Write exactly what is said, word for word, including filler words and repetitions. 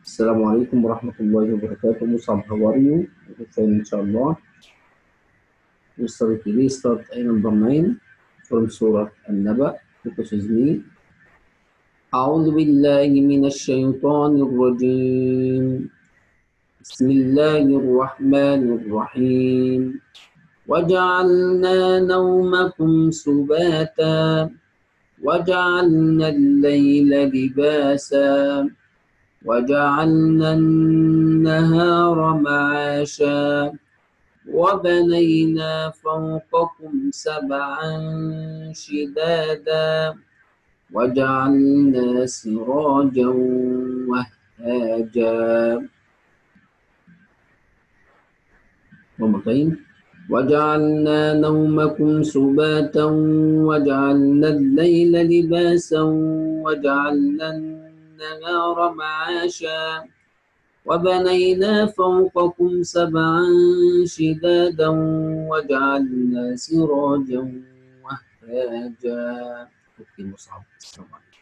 السلام عليكم ورحمة الله وبركاته. Musab, how are you? Okay, fine, inshallah. We start today, start ayah number nine from Surah An-Naba. Because is me. أعوذ بالله من الشيطان الرجيم. بسم الله الرحمن الرحيم. وجعلنا نومكم سباتا وجعلنا الليل لباسا وجعلنا النهار معاشا وبنينا فوقكم سبعا شدادا وجعلنا سراجا وهاجا. ومتين وجعلنا نومكم سباتا وجعلنا الليل لباسا وجعلنا النهار معاشا وبنينا فوقكم سبعا شدادا وجعلنا سراجا وهاجا. اوكي مصعب، السلام عليكم.